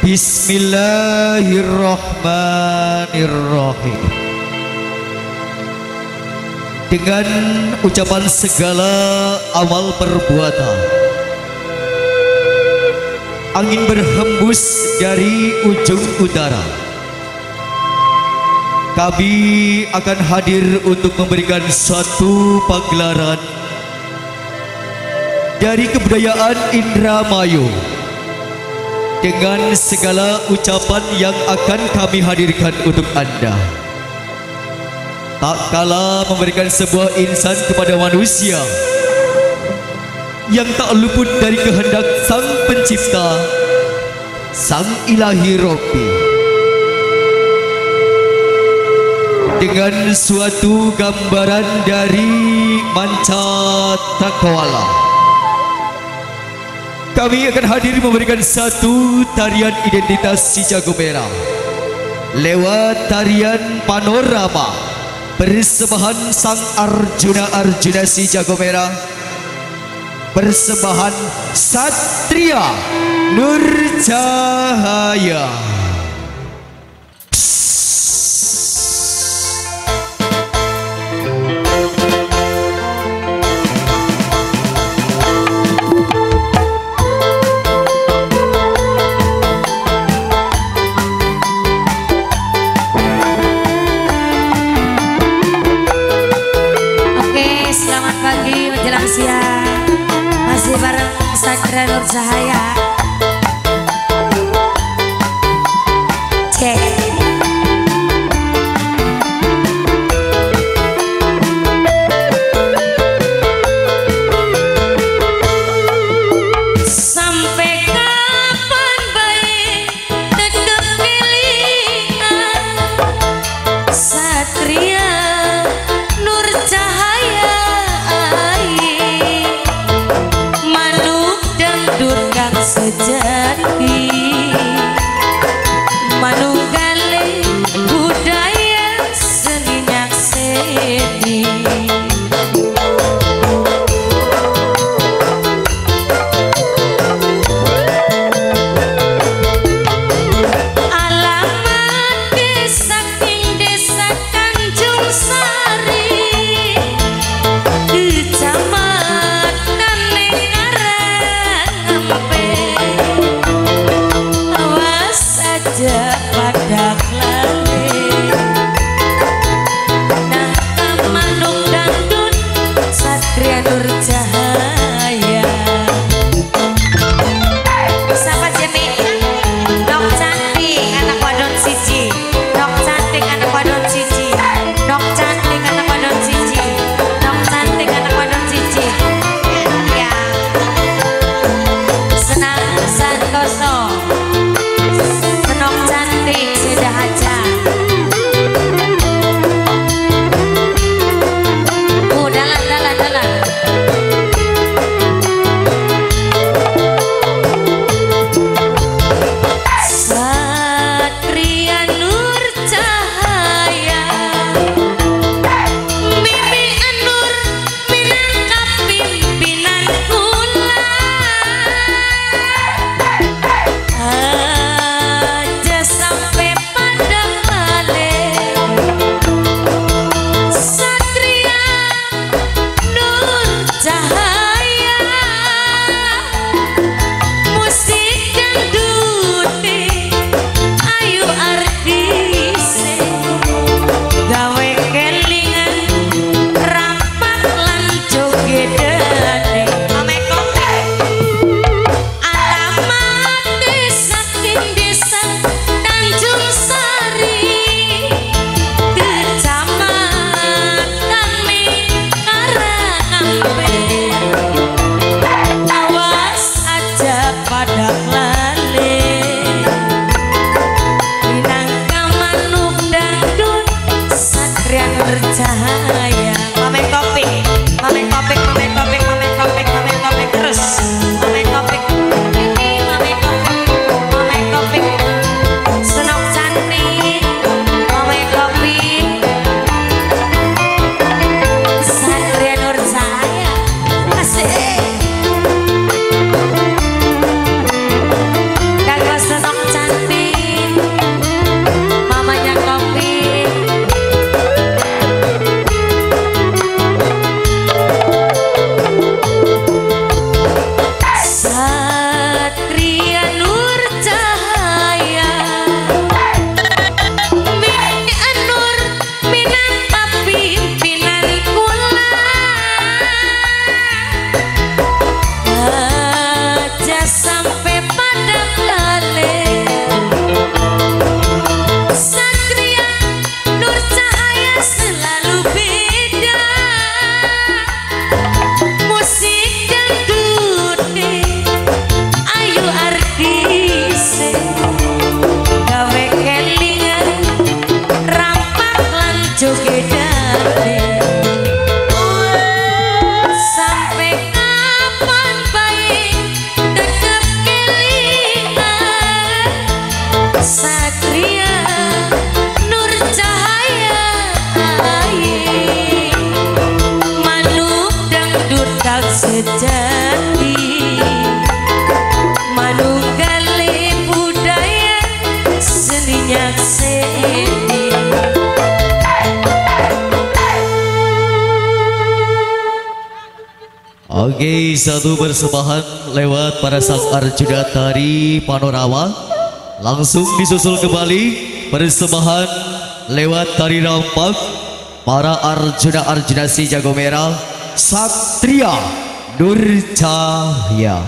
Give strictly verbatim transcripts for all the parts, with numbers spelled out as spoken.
Bismillahirrahmanirrahim. Dengan ucapan segala amal perbuatan, angin berhembus dari ujung utara. Kami akan hadir untuk memberikan suatu pagelaran dari kebudayaan Indramayu dengan segala ucapan yang akan kami hadirkan untuk Anda. Tak kalah memberikan sebuah insan kepada manusia yang tak luput dari kehendak Sang Pencipta, Sang Ilahi Robbi, dengan suatu gambaran dari manca takwala. Kami akan hadir memberikan satu tarian identitas si Jago Merah lewat tarian panorama persembahan Sang Arjuna-Arjuna si Jago Merah, persembahan Satria Nurcahaya. Siang masih bareng Satria Nurcahaya. Cek sampai kapan baik tetap pilihan Satria Nurcahaya. Sejati manunggali budaya seni nyakseni. Alamat desa king desa Tanjung Sari, kecamatan Nengarang Ampe. Pada klale nah manuk dandut Satria Nurcahaya. Sahabat Jemi, dok cantik anak wadon siji, dok cantik anak wadon siji, dok cantik anak wadon siji, dok cantik anak wadon siji. Ya, senang santoso. Sudah aja oh dalan dalan dalan Satria Nurcahaya Mimi Anur minangka pimpinan kula Oke, satu persembahan lewat para sang Arjuna Tari Panorama. Langsung disusul kembali persembahan lewat tari rampak para Arjuna-Arjuna si jago merah Satria Nurcahya.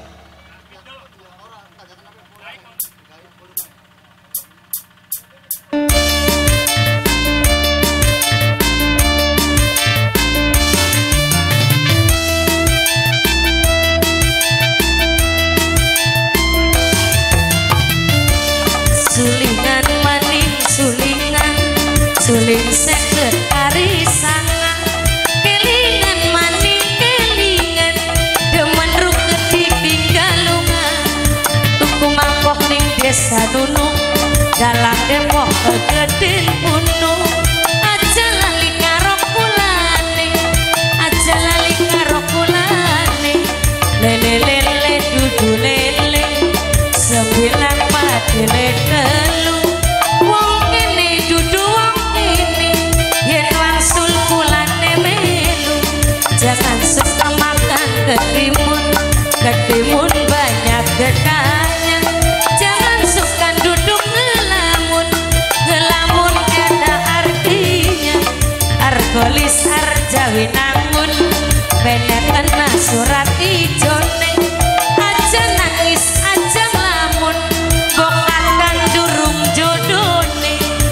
Sulingan maning sulingan suling seket ari sangang kelingan maning kelingan demen ruket di pinggalungan tuku mangkok ning desa Nunung dalang Depok kegeden gunung aja lali karo kulane aja lali karo kulane lele lele dudu lele sembilan padele telu wong kene dudu wong kene yen wangsul kulane melu jangan suka makan ketimun ketimun banyak getahnya jangan suka duduk ngelamun ngelamun ada artinya argolis arjawi nangun bener kena surat ijone aja nangis aja ngelamun bokakan durung jodone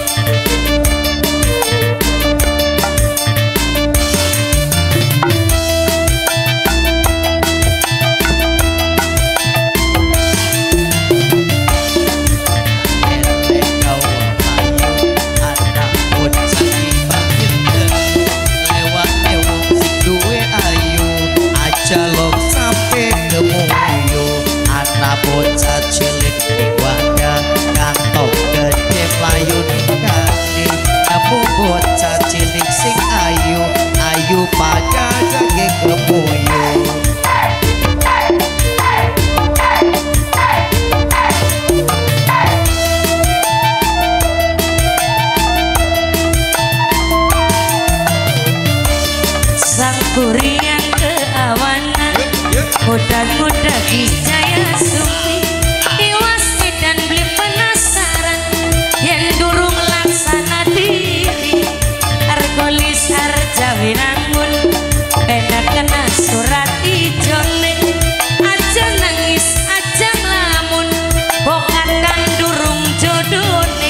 Jalok sampai kemuyo anak bocah cilik di wadah kantong gede melayu nikane namu bocah cilik sing ayu ayu pada jage kemuyo. sang kuriang keawanan mudah-mudah dijaya sumi iwas dan beli penasaran yang durung laksana diri argolis arjawi nangun beda kena surat ijone aja nangis aja ngelamun bokakan durung jodone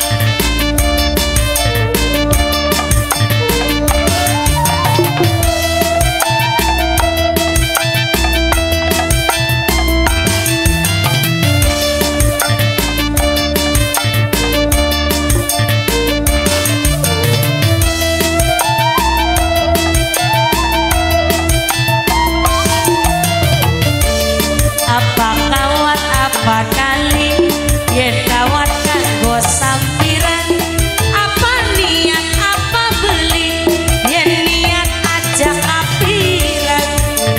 apa kawat apa kali yen kawat kanggo sampiran apa niat apa beli yen niat aja kapiran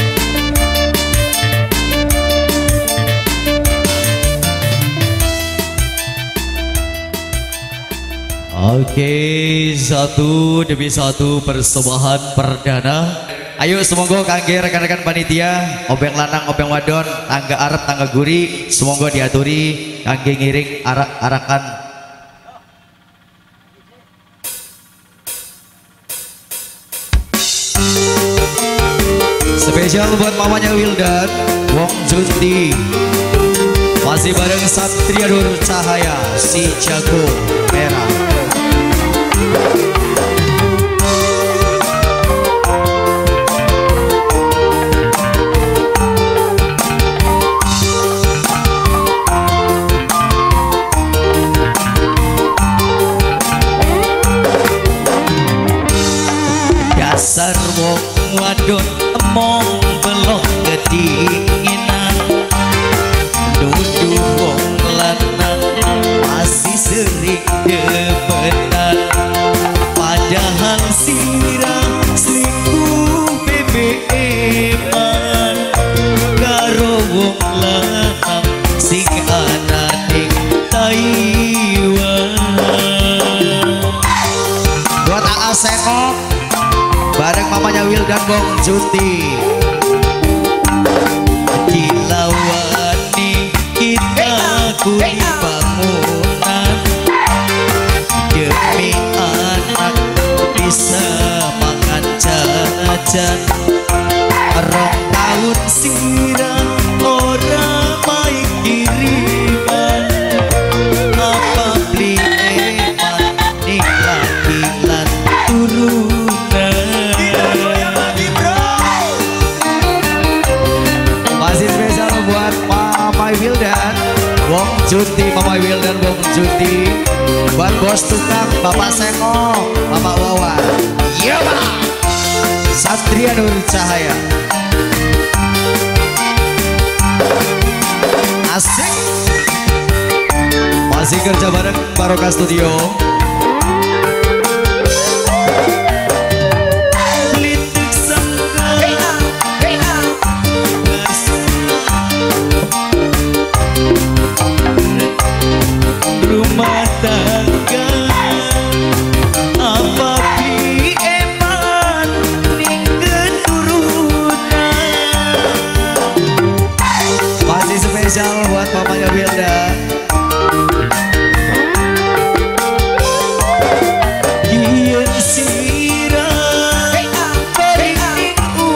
Oke, satu demi satu persembahan perdana. Ayo semoga kangge rekan-rekan panitia, obeng lanang, obeng wadon, tangga arep, tangga guri, semoga diaturi kangge ngiring arak-arakan. Spesial buat mamanya Wildan, Wong Junti, masih bareng Satria Nurcahya si jago merah. Dasar wong wadon emong belok kedinginan nuduh wong lanang masih sering debetan padahal sirah selingkuh B B M-an karo wong lanang sing ana ning Taiwan. Buat A A Sekok bareng mamanya Wildan Bong Junti. kuli bangunan demi anak bisa makan jajan. Rong tahun sirang ora mai kiriman, apa beli eman ning laki lan turunan. Masih spesial buat Mama Wildan, Wong Juti, Mama Wildan, Wong Juti. Buat bos tukang, Bapak Seno, Bapak Wawan. Iya Pak Satria Nur Cahaya. Asik. Masih kerja bareng Barokah Studio. Litik sangka rumah tangga, apa beli eman ning keturunan. Masih spesial buat mamanya Wilda. Yen sirah balik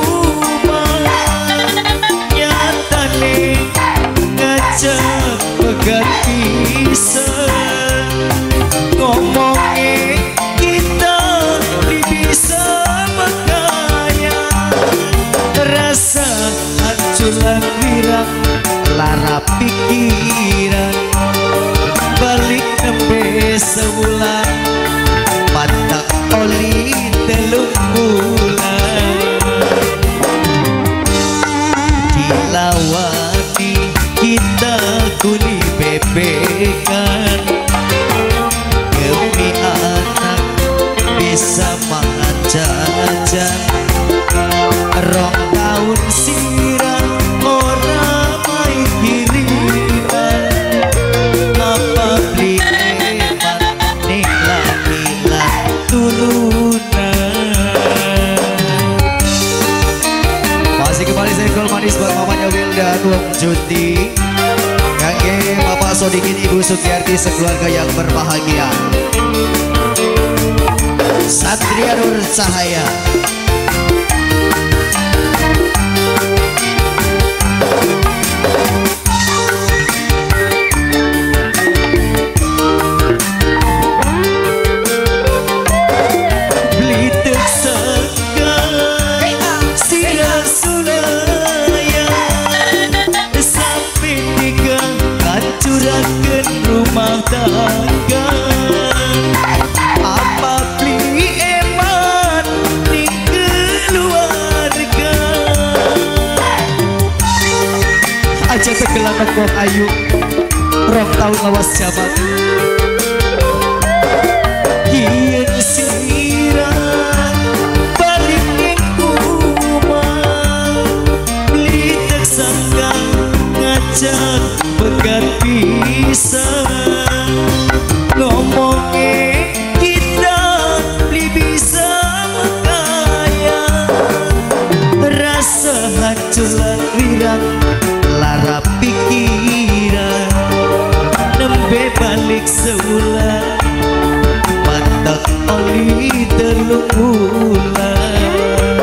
umah nyatane ngajak pegat pisan, ngomongin kita bisa makanya rasa hancuran wirang lara pikiran balik nembe sebulan patak oli telung bulan dilawani kita kuli bebekan demi anak bisa makan jajan. Rong tahun sirang ora mai kiriman, apa beli eman ning laki lan turunan. Masih kembali senggol manis buat mamanya Wilda, Wong Juti. Kangge Bapak Sodikin, Ibu Sukiyarti, sekeluarga yang berbahagia. Satria Nur Cahaya. Beli teksakan sirah sulaya sampai tiga hancurakan rumah tangga. Apa beli eman di keluarga, aja tegelan kok ayu rong tahun lawas jaman. Yen sirah balik ning umah beli tersangka ngajak pegat pisan, ngomongin kita beli bisa makanya rasa hancuran wirang lara pikiran nembe balik sebulan patak oli telung bulan.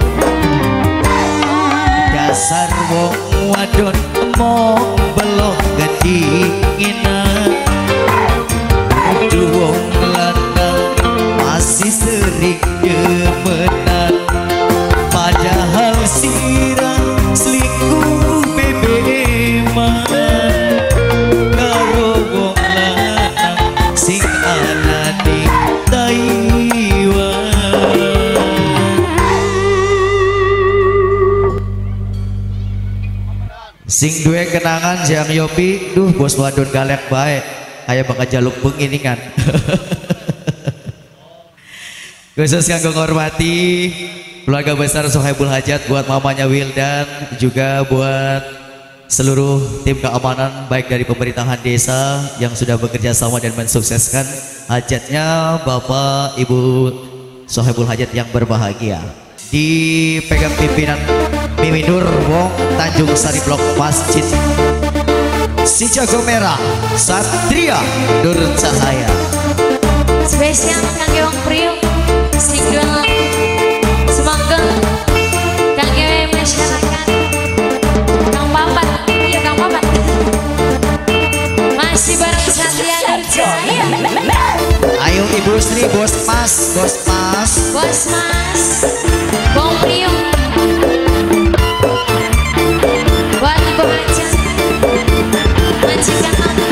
Dasar wong wadon emong belok kedinginan, wong lanang masih sering demenan, padahal sirah selingkuh bebeman karo wong lanang sing ana ning Taiwan. Sing duwe kenangan Jang Yopi, duh bos wadon galak baik kayak bakal jaluk penginingan. Khusus kanggo ngormati keluarga besar Sohaibul Hajat, buat mamanya Wildan, juga buat seluruh tim keamanan baik dari pemerintahan desa yang sudah bekerja sama dan mensukseskan hajatnya Bapak Ibu Sohaibul Hajat yang berbahagia. Dipegang pimpinan Mimi Nur Wong Tanjung Sari Blok Masjid si jago merah Satria Nur Cahaya. Spesial kangge wong priuk single semoga kangge masyarakat Kang Papat ya Kang Papat masih bareng Satria Nur Cahaya. Ayo Ibu Sri, bos mas, bos mas, bos mas wong priuk buat ibu aja majikan mama.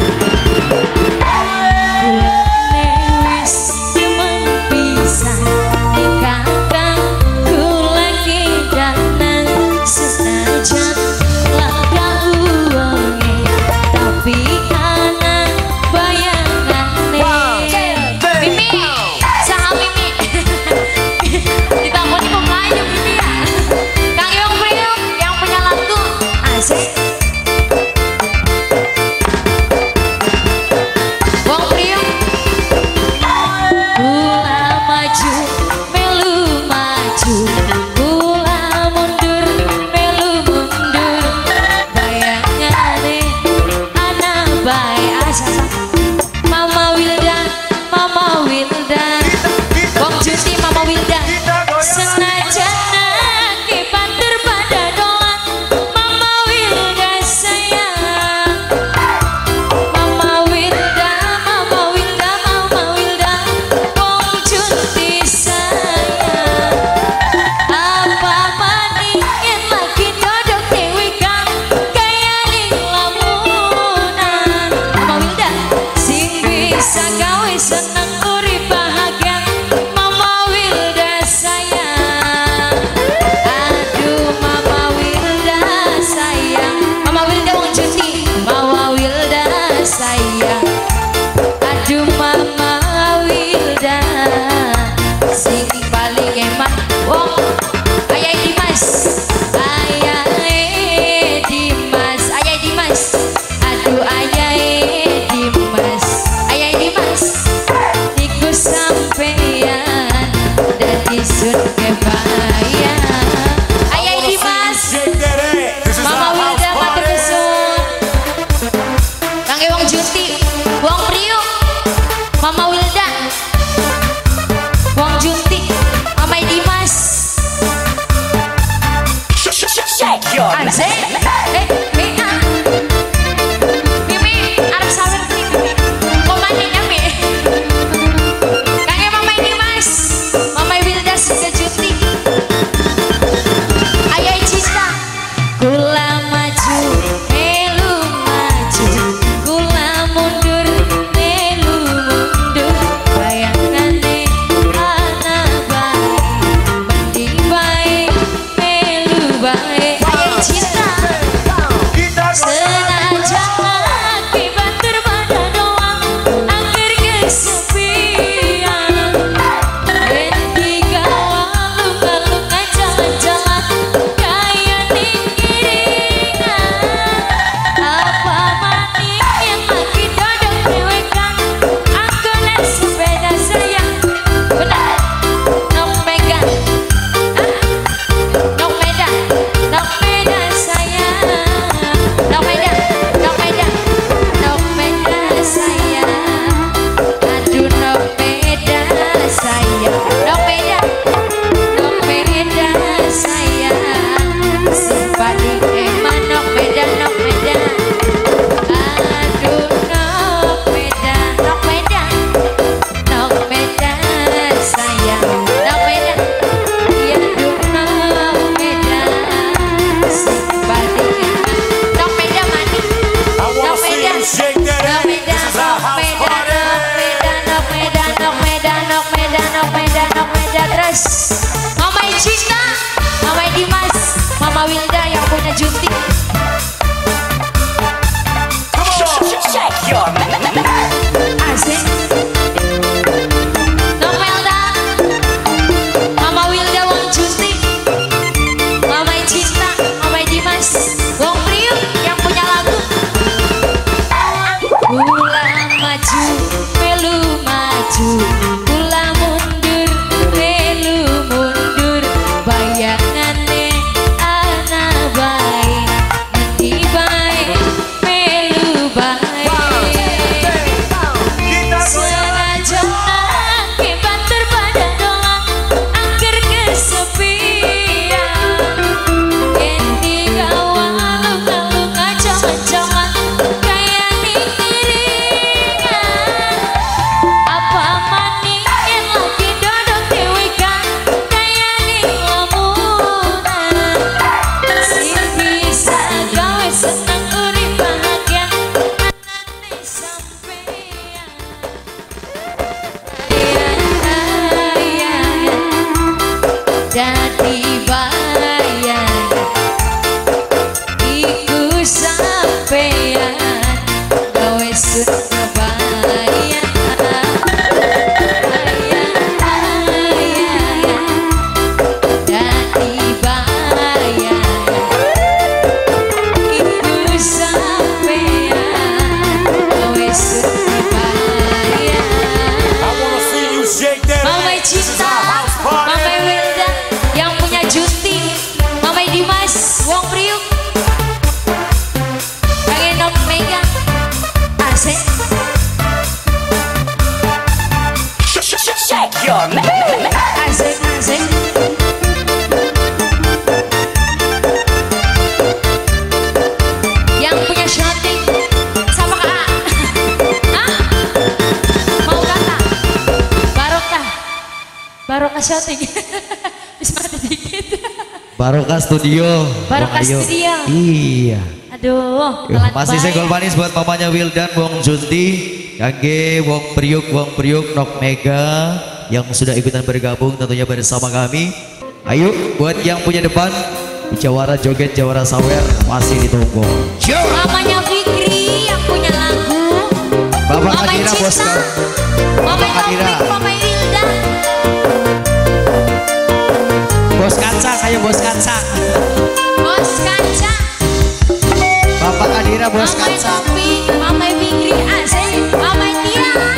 Mama Cinta, Mama Dimas, Mama Wilda yang punya Junti. Asik. Nomelda, Mama Wilda Wong Junti, Mama Cinta, Mama Dimas, Wong Priuk yang punya lagu. Kula maju, melu maju. Bayangannya anak baik syuting. Bisa mati dikit. Barokah Studio. Barokah Studio. Iya. Aduh, Yuh, masih senggol manis buat mamanya Wildan, Wong Junti, Kangge, Wong Priuk, Wong Priuk, Nok Mega yang sudah ikutan bergabung tentunya bersama kami. Ayo buat yang punya depan Jawara joget, Jawara sawer masih ditunggu. Mamanya Fikri yang punya lagu. Bapak Adira bos kan. Mama Taufik, Mama Wildan. Bos kaca, kayak bos kaca. Bos kaca. Bapak Adira bos Mama kaca. Taufik, Mama Fikri, asik, Mama Tian.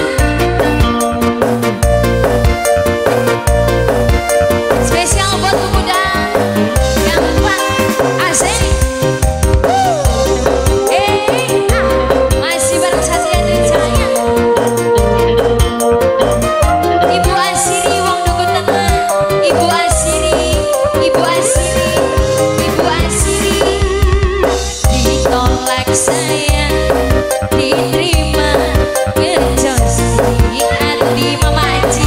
Spesial buat pemuda yang kuat, asik. Eh, ah, masih bareng Satria Trijaya. Ibu Asiri, Wong Duku Tengah. Ibu Asiri, Ibu Asiri, Ibu Asiri. Ditolak saya, diterima ngejos di hati Mama Aji.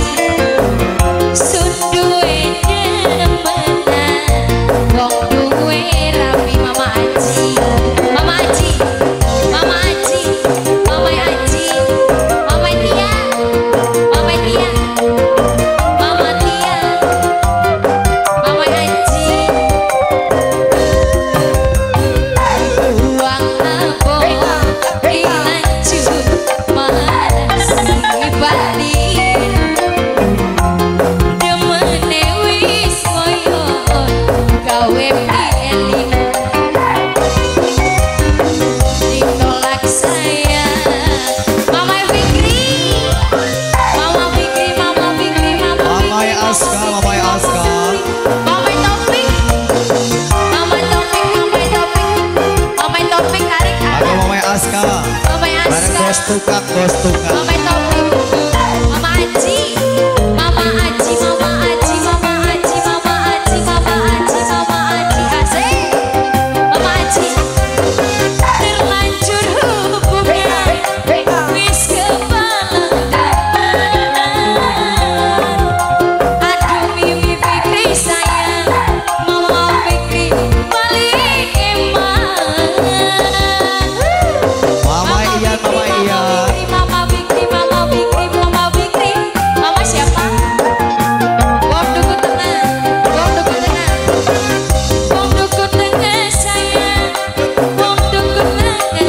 Sunduwe demenan, wong duwe rapi Mama Aji. Mama Aji, Mama Aji, Mama Aji, Mama Tia, Mama Tia, Mama Tia, Mama Aji. Uang abon dilanjut masih balik. Demene wis koyo gawe pieling. Ditolak saya, Mama Fikri, Mama Fikri, Mama Fikri, Mama Mamai Fikri, Aska, Mamai Aska. Mama Taufik, Mama Taufik, Mama Taufik, Mama Taufik tarik Aku ada. Mamai Aska. Mama Bareng Aska, bos tukang, bos tukang. Mama Taufik, Mama Aji, Mama Aji, Mama Aji, Mama Aji, Mama Aji, Mama Aji, Mama Aji, asik. Mama Aji, terlanjur hubungan, wis kepala daman. Aduh Mimi Fikri sayang, Mama Fikri balik eman. Mama Iyan, Mama Iyan. Mama Fikri, Mama Fikri, Mama Fikri, Mama siapa? Wong Duku Tengah, Wong Duku Tengah, Wong Duku Tengah sayang, Wong Duku Tengah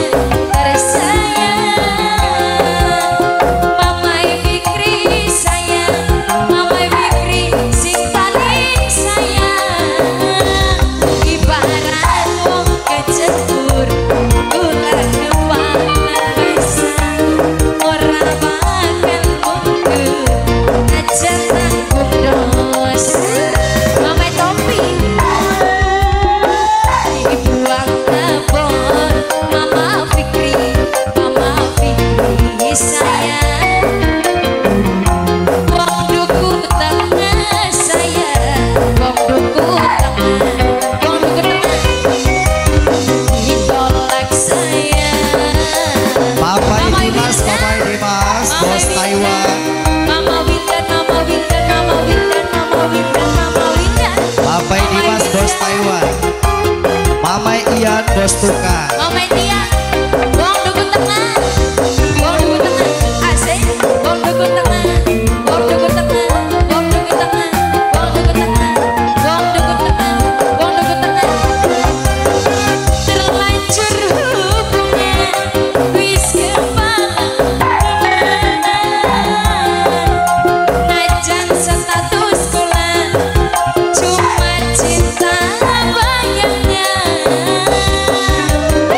tersayang. Mama Fikri sayang, Mama Fikri sing paling sayang. Ibarat wong kecebur, ular kepala besar, ora bakal mundur, aja tanggung dosa. Mama Taufik, dibuang abon, Mama Fikri, Mama Fikri sayang. Wong Duku Tengah sayang, Wong Duku Tengah, Wong Duku Tengah. Ditolak saya. Papa Mama Dimas, Wildan, Papa Dimas, Mama bos Wildan, Taiwan. Mama Wildan, Mama Wildan, Mama Wildan, Mama Wildan, Mama Wildan. Papa Dimas, bos Taiwan. Mama Iyan, bos tukang. Mama Tia, Wong Duku Tengah, Wong Duku Tengah, asik. Wong Duku Tengah, Wong Duku Tengah, Wong Duku Tengah, Wong Duku Tengah, Wong Duku Tengah, Wong Duku Tengah. Terlanjur hubungan, wis kepala daman. Najan status sekolah, cuma cinta bayangan.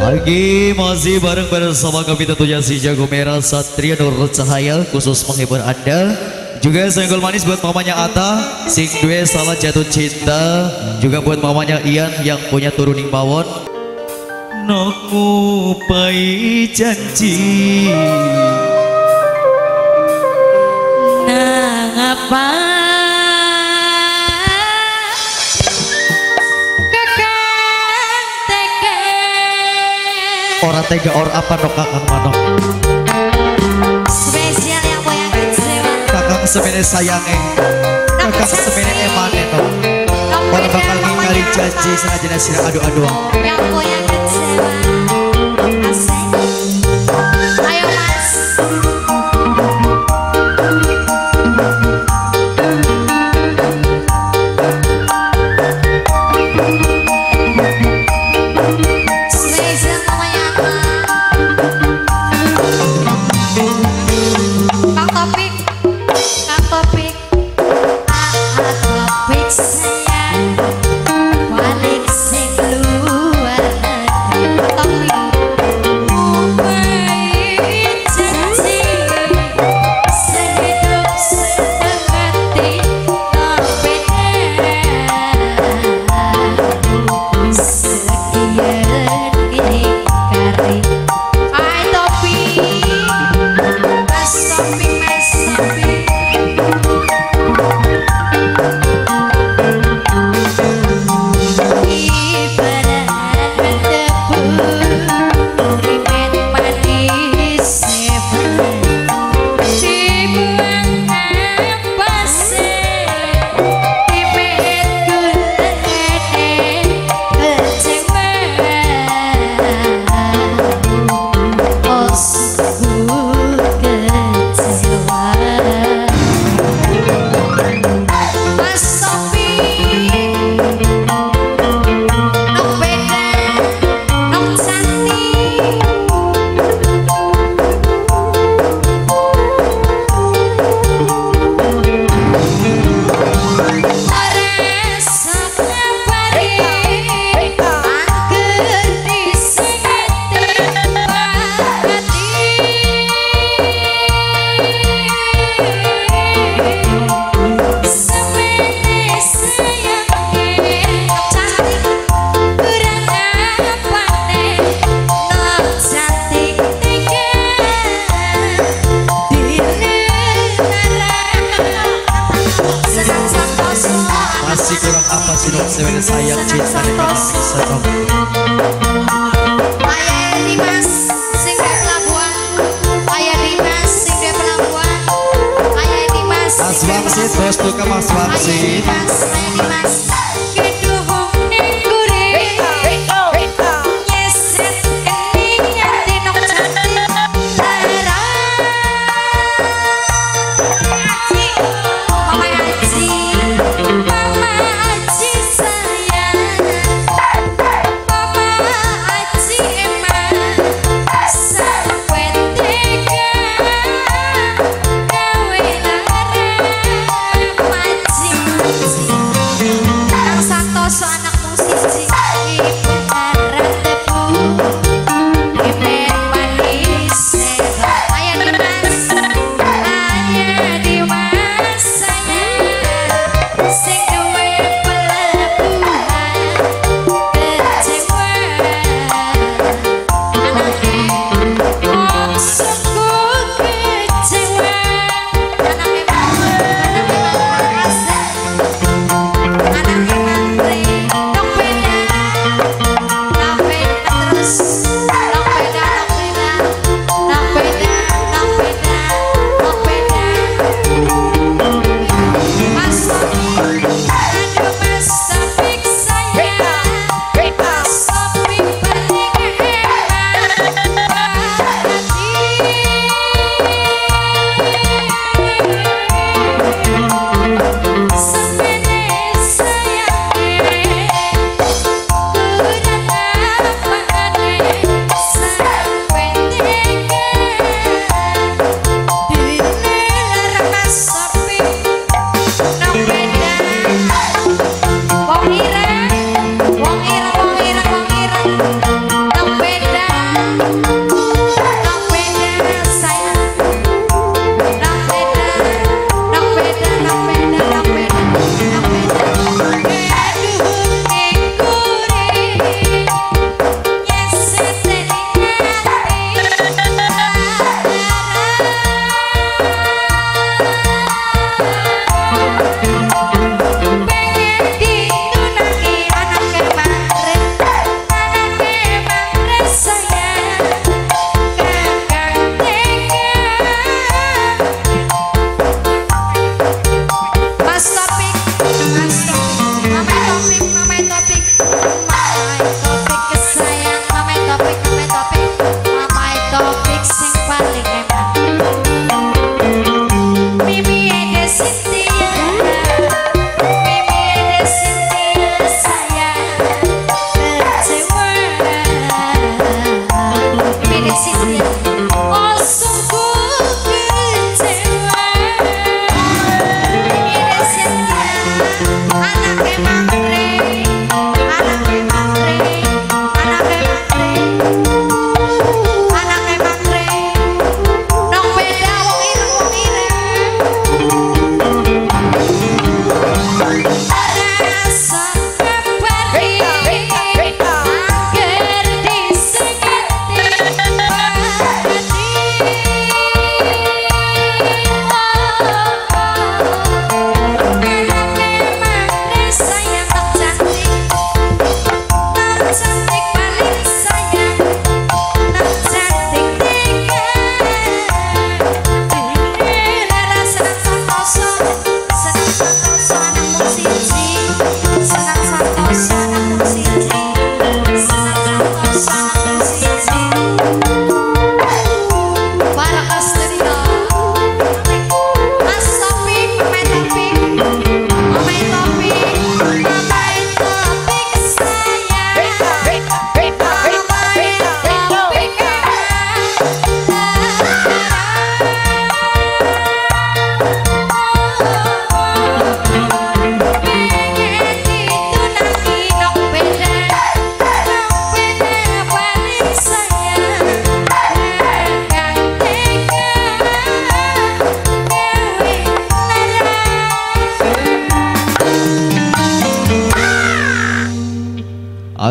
Lagi masih bareng bersama kami tentunya si Jago Merah Satria Nur Cahaya khusus menghibur Anda. Juga senggol manis buat mamanya Ata, sing dua salah jatuh cinta. Juga buat mamanya Ian yang punya turuning mawon. Noku pai janji. Nang apa? Orang tega or apa no kakang manok. Spesial yang boyang kecewa. Kakang semene sayange, kakang semene emane no. Orang bakal ngingkari janji senajan sira adu-adu. Yang boyang kecewa. Asik. Ayo mas. Masih kurang apa sih dok sebenarnya sayang cinta dengan bisa dok. Ayah Dimas sing di pelabuhan. Ayah Dimas sing di pelabuhan. Ayah Dimas. Mas Wangsit bos tuh ke Mas Wangsit. Ayah Dimas, Ayah Dimas. Keduhung ning gurih. Nyeset kening nganti nok cantik. Lara. Aji, Mama Aji. Mama Aji sayang. Mama Aji emang sampai tega gawe lara mancing.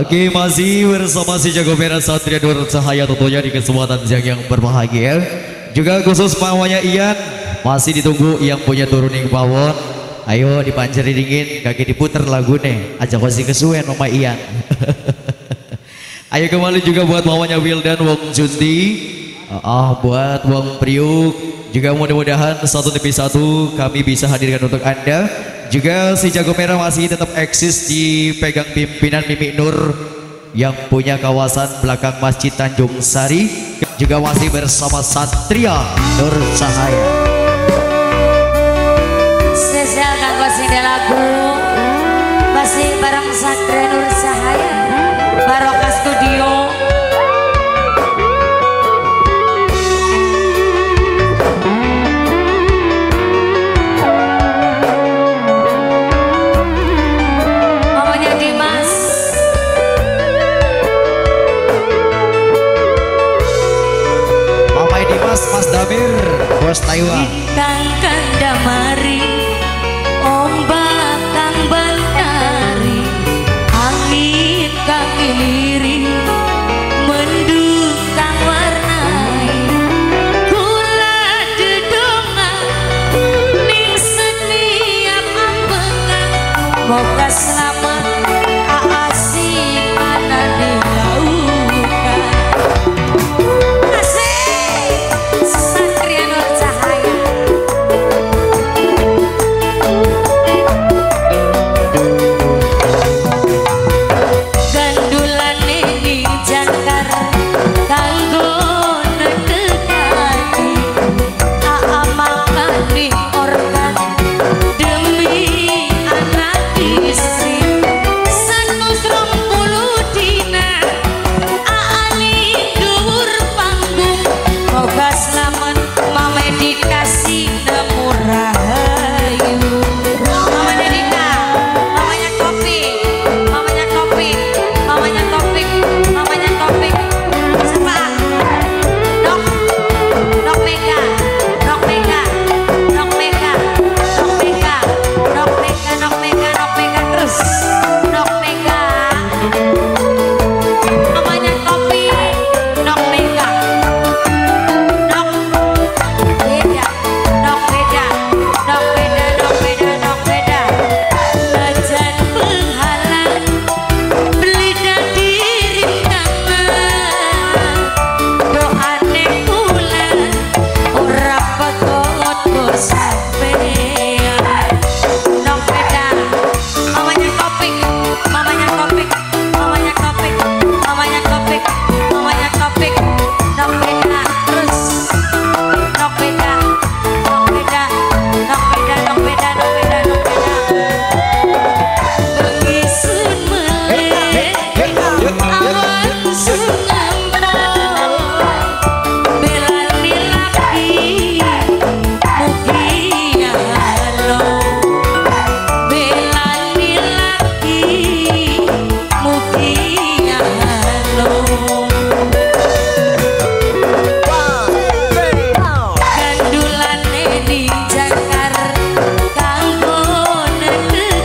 Oke, masih bersama si Jago Merah Satria Nur Cahaya tentunya di kesempatan siang yang berbahagia. Juga khusus mamanya Ian masih ditunggu yang punya turuning pawon. Ayo dipanjari dingin, kaki diputer lagu nih. Aja kasih kesuwen Mama Ian. Ayo kembali juga buat mamanya Wildan Wong Junti. Ah, buat Wong Priuk. Juga mudah-mudahan satu demi satu kami bisa hadirkan untuk Anda. Juga si Jago Merah masih tetap eksis di pegang pimpinan Mimi Nur yang punya kawasan belakang Masjid Tanjung Sari. Juga masih bersama Satria Nur Cahaya. Spesial kanggo sing lagu masih bareng Satria Nur Cahaya Barokah Studio. Mas Damir, Bos Taiwan. Bintang kang damari, ombak kang bantari, angin kang iliri, mendung kang warnai, kula dedongan ning setiap ambengan, moga selamat aasik ana di lautan.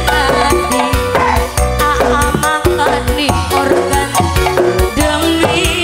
Demi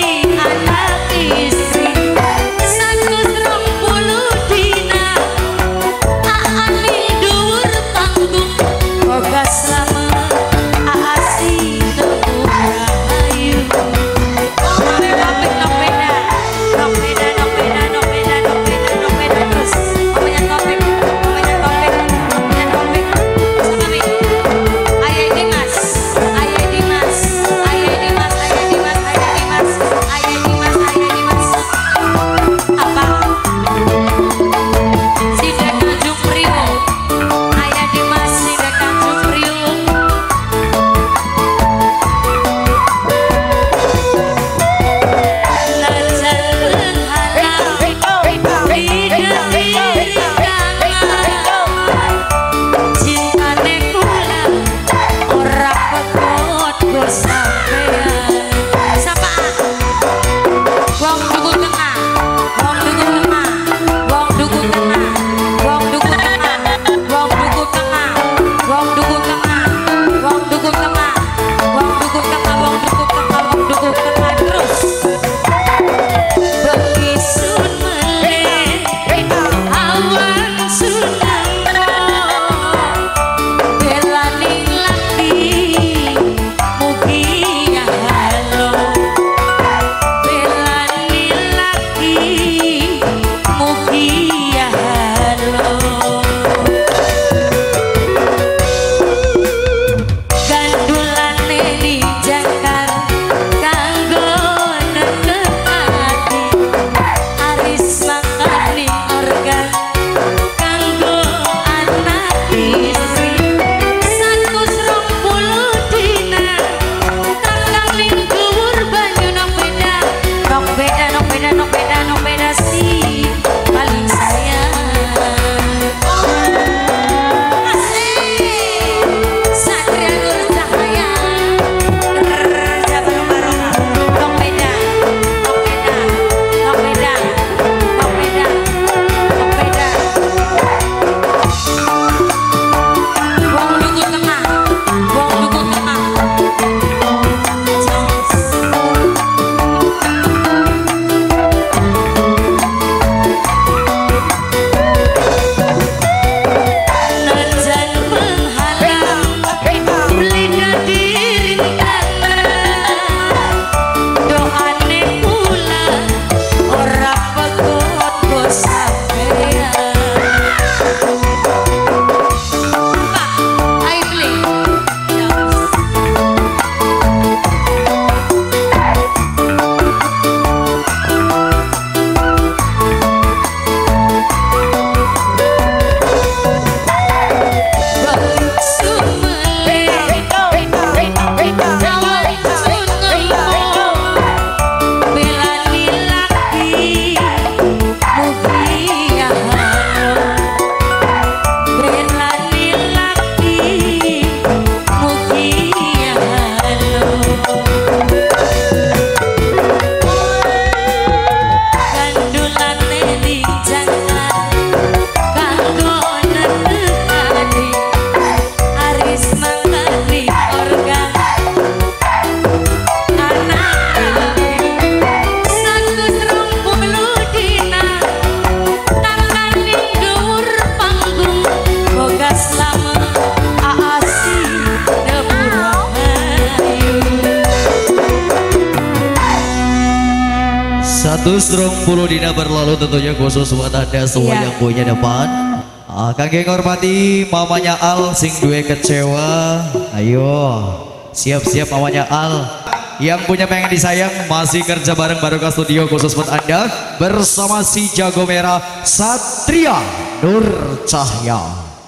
Satu serong puluh dina berlalu tentunya khusus buat anda semua Iya. yang punya depan. Ah, kangge ngormati mamanya Al sing duwe kecewa. Ayo siap-siap mamanya Al. Yang punya pengen disayang masih kerja bareng Barokah Studio khusus buat anda bersama si jago merah Satria Nur Cahya.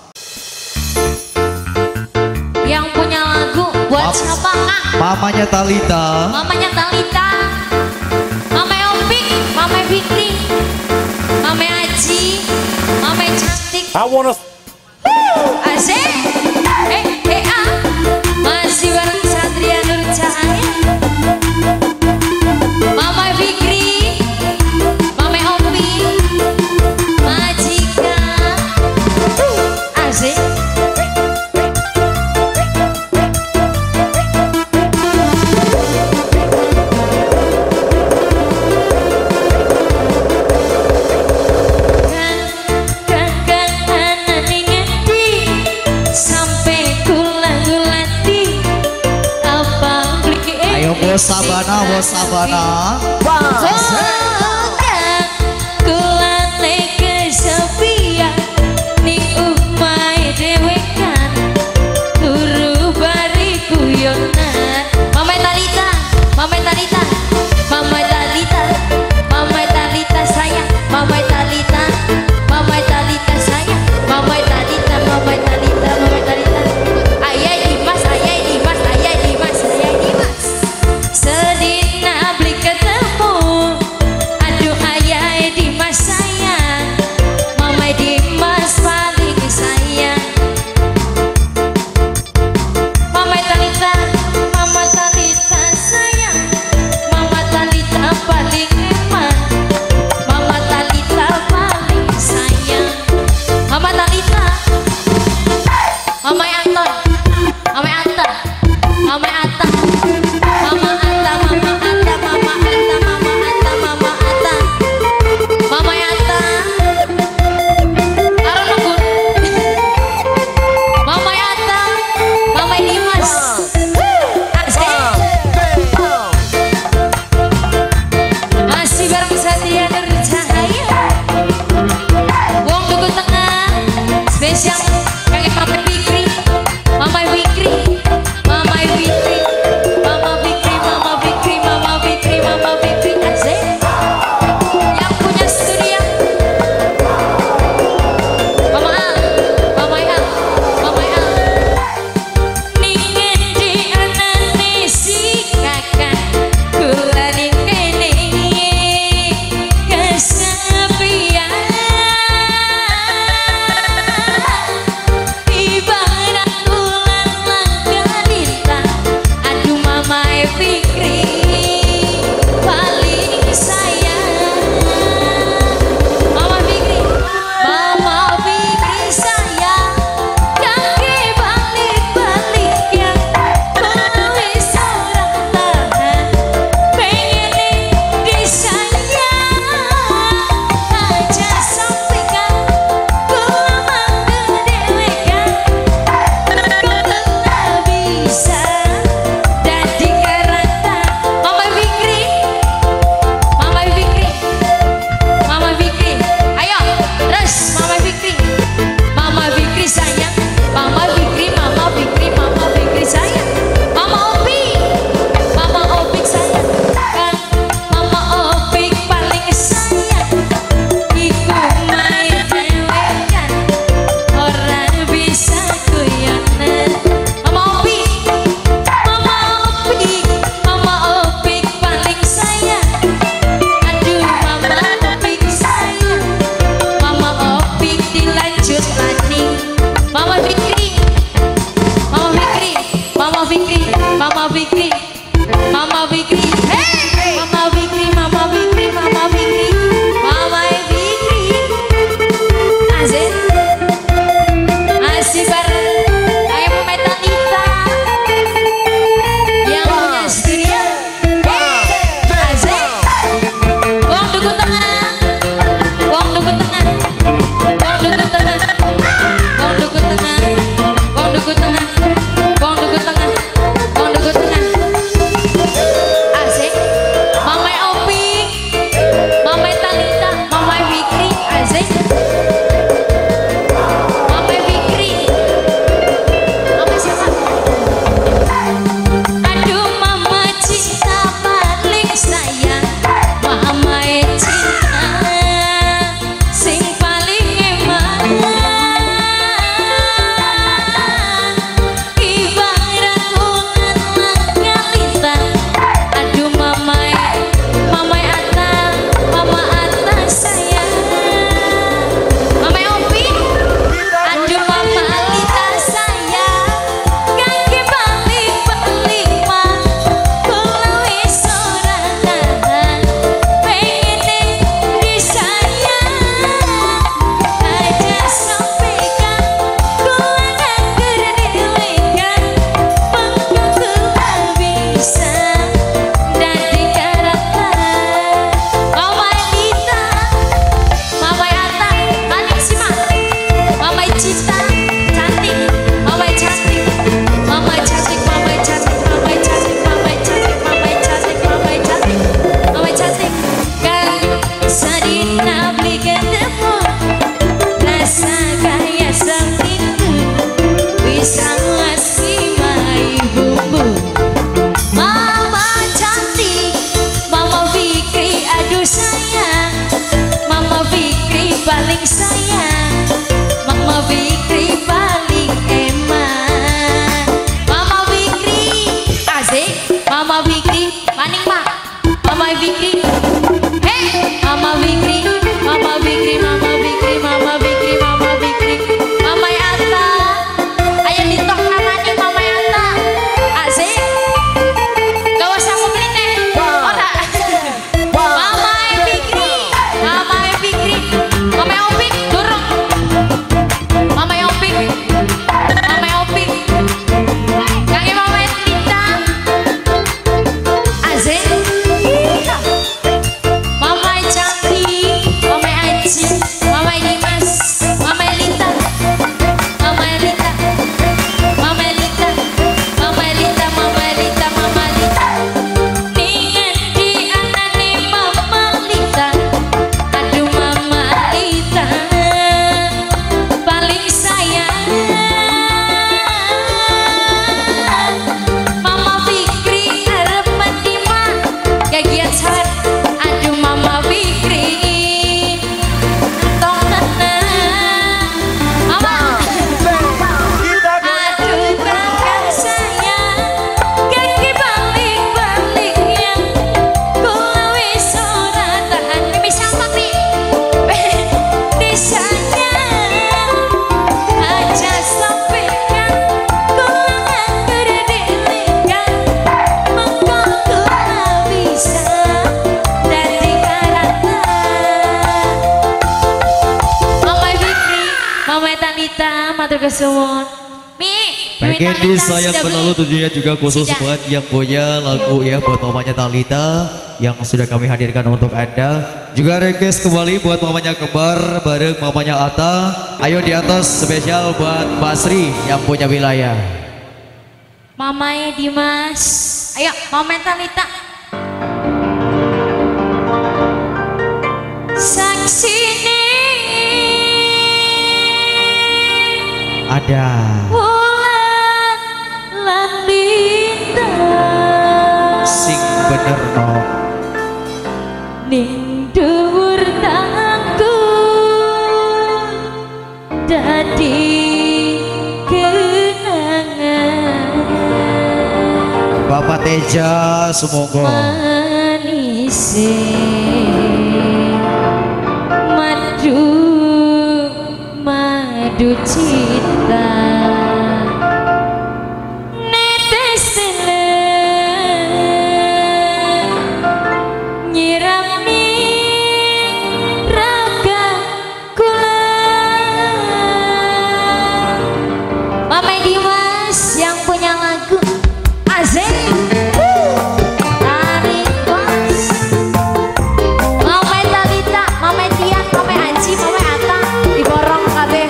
Yang punya lagu buat Map. siapa Kak? Mamanya Talita. Mamanya Talita, Mama Opik, Mama Fikri, Mama Aji, Mama cantik. I wanna Asik. Eh, eh, ah. Masih bareng Satria Nur Cahaya. Mama Fikri, Mama Opik, Majika. Asik. Bos Sabana, Bos Sabana. Kulane kesepian ning umai dewekan guru bari guyonan. Mama Talita, Mama Talita, Mama Talita, Mama Talita sayang, Mama Talita, Mama Talita sayang, Mama Talita, Mama Talita, Mama Talita. Ayah Dimas, ayah Dimas, ayah Dimas, ayah Dimas. Sedina beli ketemu Fikri. Hei, Mama Fikri, Mama Fikri, Mama Fikri, Mama Fikri, Mama Fikri, Mama Yata. Ayo ditok namanya Mama Yata. Asik. Gak usah ngomongin ora. Mama Fikri, Mama Fikri, Mama Opik durung. Mama Opik, Mama Opik. Kaki Mama Lita. Asik. Mama cantik, Mama Aji, Mama Dimas, Mama Lita, Mama Lita, Mama Lita, Mama Lita, Mama Lita, Mama Lita. Ningan di anane Mama Lita, aduh Mama Lita, paling sayang. Mama Fikri arep menima, gagian sawet. Aduh Mama Fikri, entong tenang. Mama, aduh kakak sayang, kaki balik-baliknya, kula wis ora tahan. Mimi sampak nih, desanya aja sampaikan, kula nganggur dilikan, mengko kula bisa dari karata. Mama Fikri, Mama Talita, matur kesuwun. Mi, Mimi Pengen Talita disayang sudah selalu beli. tentunya juga khusus Sudah. buat yang punya lagu ya buat mamanya Talita yang sudah kami hadirkan untuk Anda. Juga request kembali buat mamanya Kembar bareng mamanya Ata. Ayo di atas spesial buat Basri yang punya wilayah. Mamanya Dimas. Ayo, Mama Talita. Saksine Ada bulan lan bintang sing bener no. ning dhuwur tanganku dadi kenangan Bapak Teja semoga manise madu madu cinta netesne nyirami raga kula. Mama Dimas yang punya lagu Azek. Tarik kelas. Mama Talita, Mama Tian, Mama Aji, Mama Ata diborong kabeh.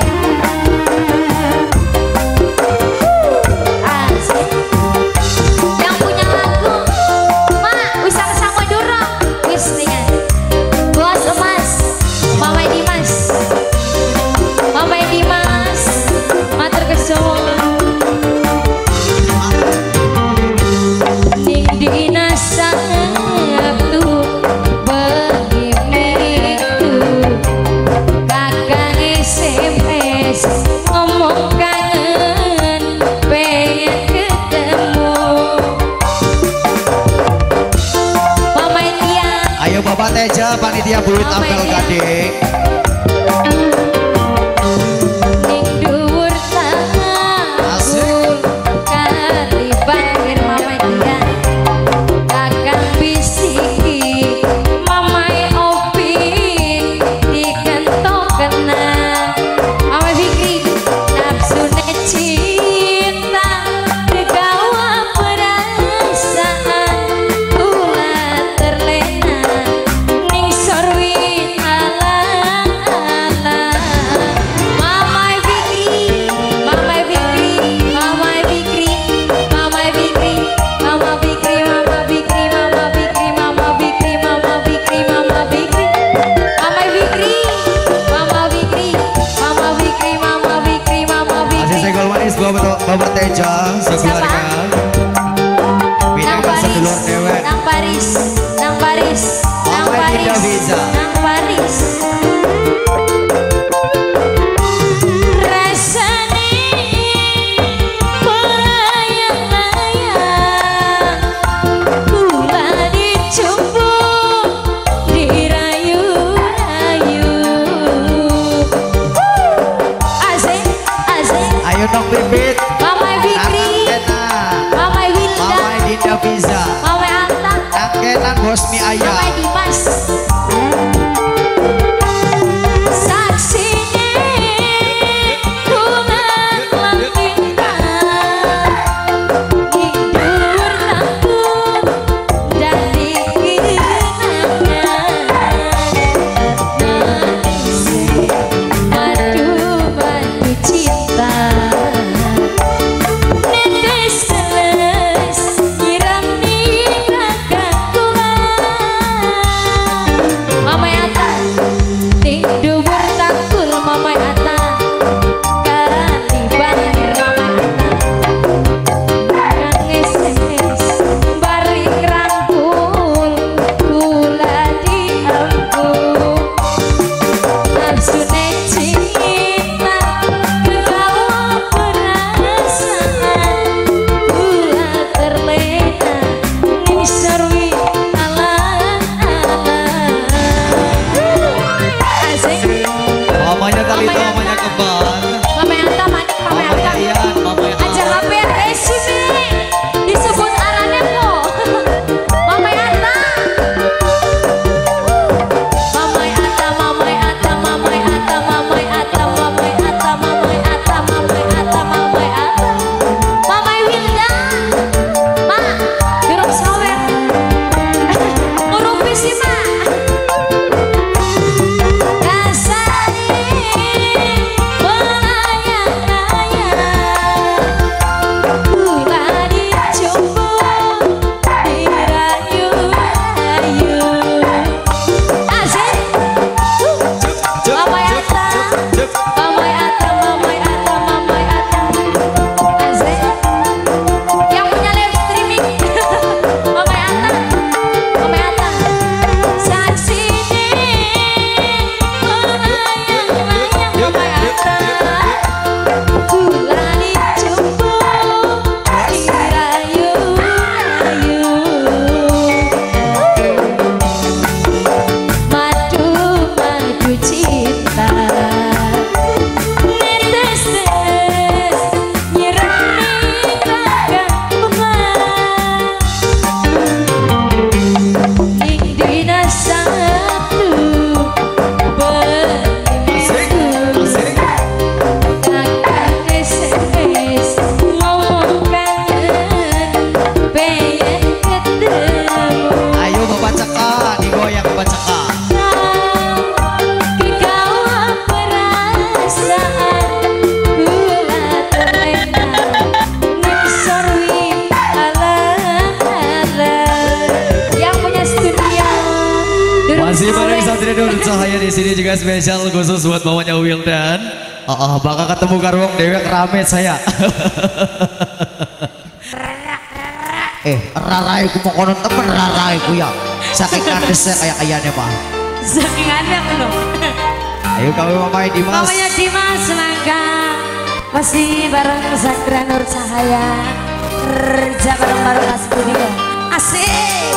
Asik. Yang punya lagu, Ma, wis sama durung. Wis dengan Bos Emas, Mama Dimas, Mama Dimas, matur kesuwun. Ning dina Sabtu beginiku kakang S M S ngomong kangen pengen ketemu. Mama Tian, Ayo Bapak Teja panitia buit Mama apel Tian. gading. Ning dhuwur tanganku kali banjir Mama Tian. Kakang bisiki Mama Opik dikentok kena. Mama Fikri nafsune cinta kegawa perasaan kula terlena ning sorwit ala-ala. Mama Fikri, Mama Fikri, Mama Fikri, Mama Fikri, Mama Fikri, Mama Fikri, Mama Fikri, Mama Fikri, Mama Fikri, Mama Fikri, Mama Fikri, Mama Fikri, Mama Fikri, Mama Fikri, Mama Masih Fikri. senggol manis buat Bapak Teja sekeluarga. Nang Pinangkan sedulur Paris, dewek. nang Paris, nang Paris, nang Mama Paris, Dinda Visa. nang Paris. Rasane melayang-layang, kula dijumpu Rosmi Ayah. Mama Dimas. Masih bareng Satria Nur Cahaya di sini juga spesial khusus buat mamanya Wildan. Oh, oh, bakal ketemu Karwong Dewek rame saya. eh, rarai ku mau konon temen rarai ku ya. Saking kadesnya kayak kayaknya pak. Saking ada loh. Ayo kami mamanya Dimas. Mamanya Dimas semangka. Masih bareng Satria Nur Cahaya. Kerja bareng-bareng Mas Budi. Asik.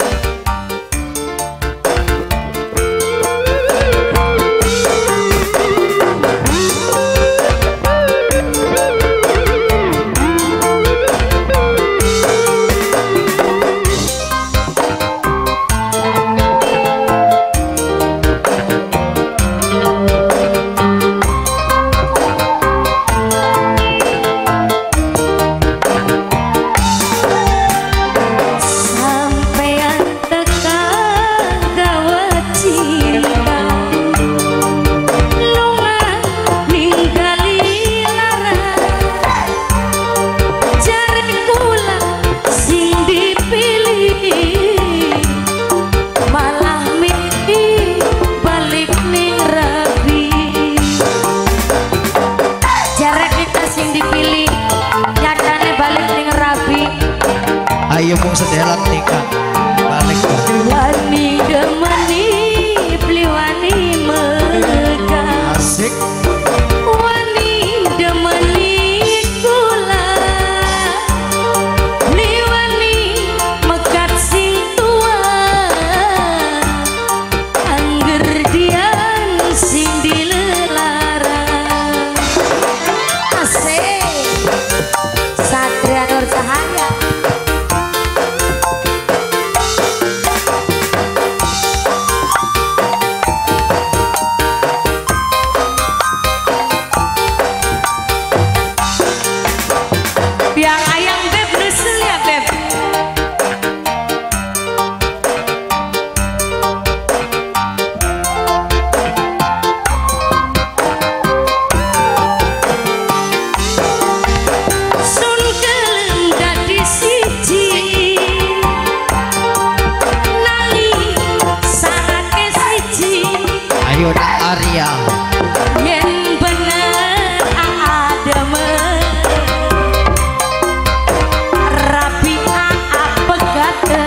Ayo mau sedelan nikah balik wani demani beli wani megah asik wani demani kula beli wani mekat sing tua angger dian sing dilarang asik Satria Nur Cahaya. Ayo nak Arya. Yen bener adem rapi apa kata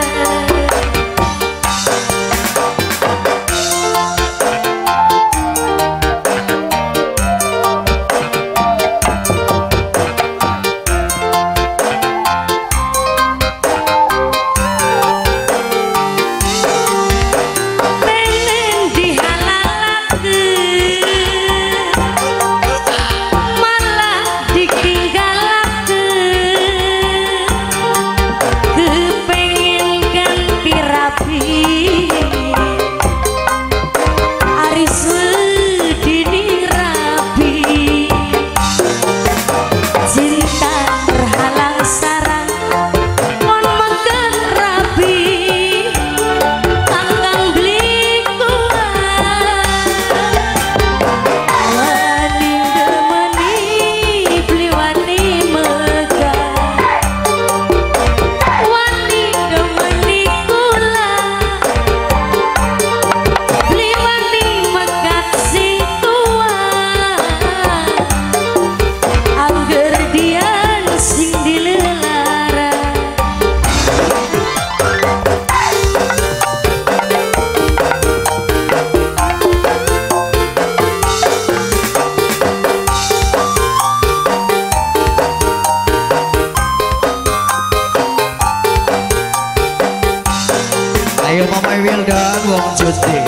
Ayo Mama Wildan wong cuti.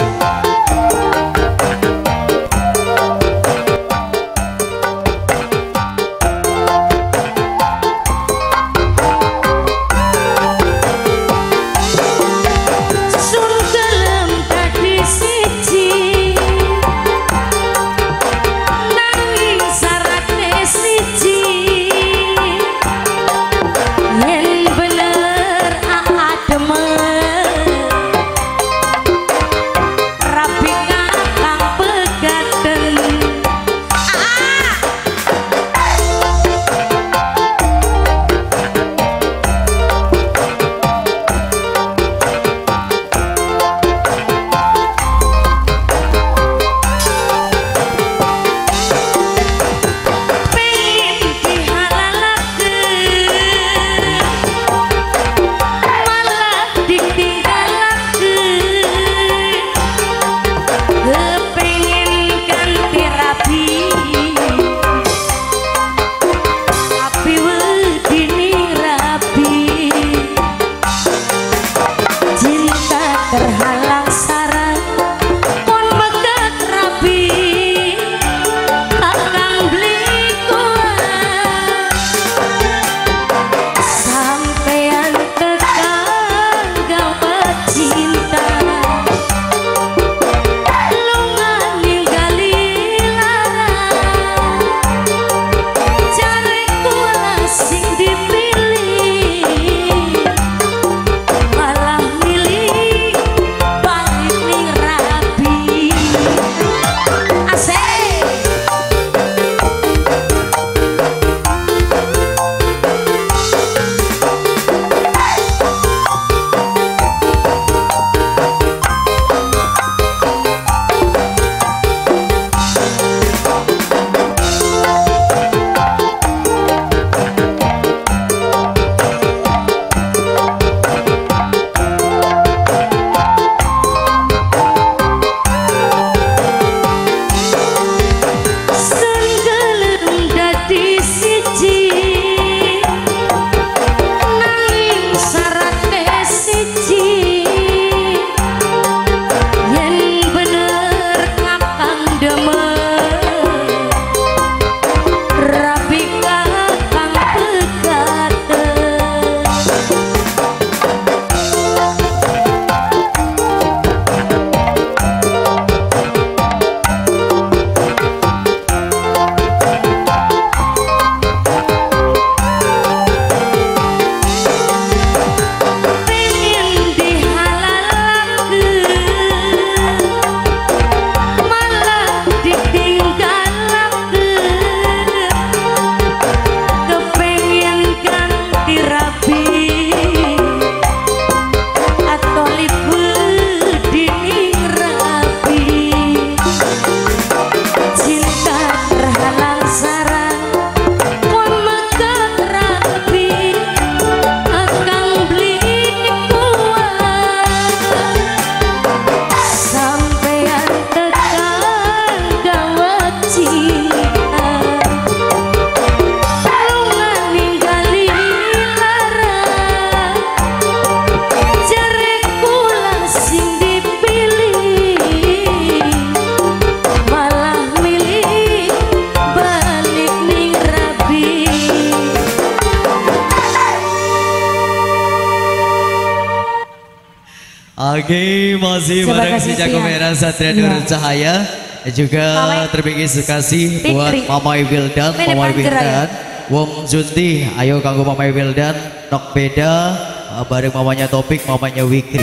Oke, masih Terima bareng kasih, si Jago Tian. Merah Satria Iya. Nur Cahaya. Dan juga Mama- terima kasih buat Fikri. Mamai Wildan, Pilih Mamai Panjer, Wildan, Wong Junti, ayo kanggo Mamai Wildan, Nok Beda, uh, bareng mamanya Topik, mamanya Wikri.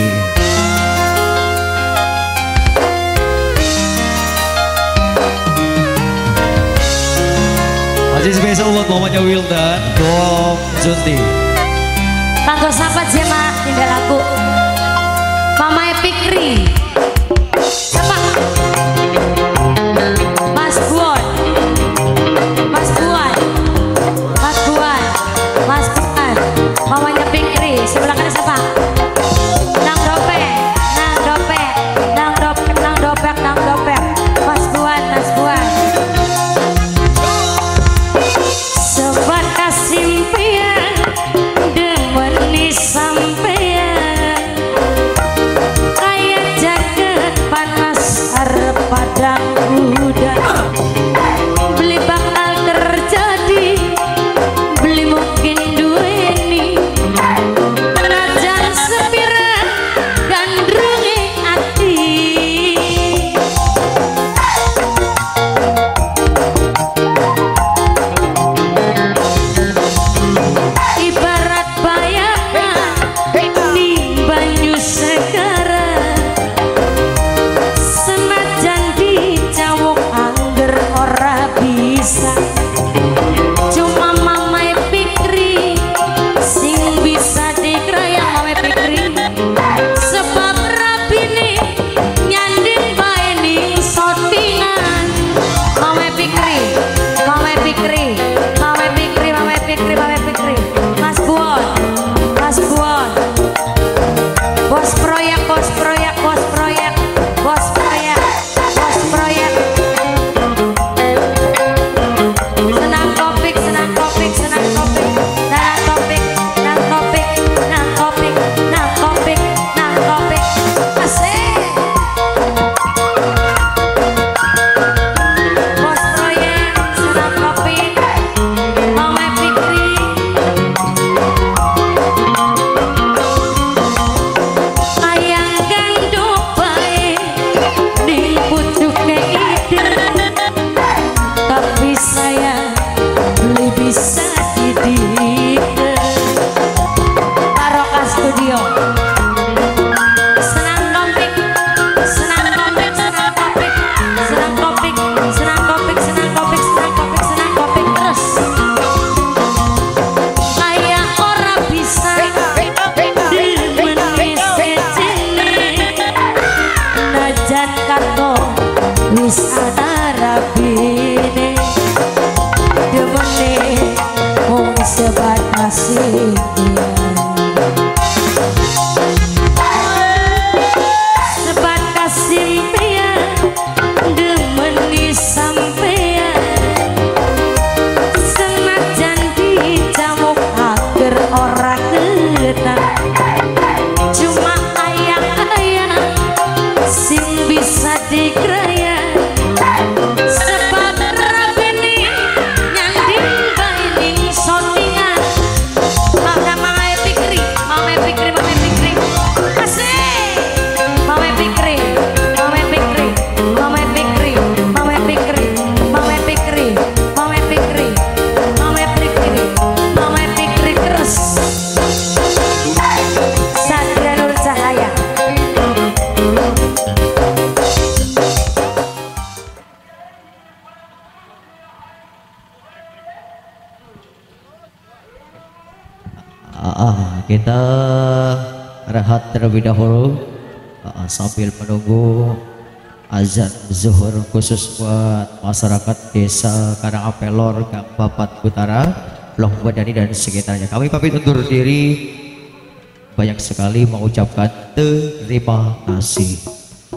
Masih spesial buat mamanya Wildan, Wong Junti. Kanggo sahabat Jema tindak laku Mama Fikri siapa? Mas Buan Mas Buan Mas Buan Mas Buan mamanya Fikri sebelah kanan siapa? Nang Dopek Nang Dopek Nang Dopek Nang Dopek Nang Dopek Mas Buan Mas Buan Sobat kasimpian demeni sampean kaya jaket panas arep padang udan beli bakal terjadi beli mungkin duweni rajan sepira gandrungi ati ibarat bayangan di banyu segara senajan dicawuk angger ora bisa cuma Mama Fikri sing bisa dikrayang Mama Fikri sebab rapine nyanding bae ning sotingan Mama Fikri Mama Fikri Mama Fikri Mama Fikri Mama Fikri Mas Buon Mas Buon bos proyek bos proyek bos proyek bos proyek bos proyek senang topik senang topik senang topik senang topik senang topik senang topik senang topik senang topik asik bos proyek senang topik Mama Fikri ayang gandung bae ning pucuke ide tapi saya beli bisa didike Taroka Studio senang topik senang topik senang topik senang topik senang topik senang topik senang topik senang topik terus kaya ora bisa dimeni secene najan karto wis ana rabine demene mung sebatas impian sebat kasimpian demeni sampean senajan dicamuk ager ora kenal cuma ayang-ayang sing bisa dikrayang sebab rapene nyanding bae ning sotingan Mama Mama Fikri Mama Fikri Mama Fikri asik Mama Fikri Mama Fikri Mama Fikri Mama Fikri Mama Fikri Mama Fikri Mama Fikri Mama Fikri terus Satria Nur Cahaya Ah, ah, kita rehat terlebih dahulu ah, ah, sambil menunggu azan zuhur khusus buat masyarakat desa Karangapelor, Gang Bapat Utara, Loh Badani dan sekitarnya. Kami pamit undur diri, banyak sekali mengucapkan terima kasih.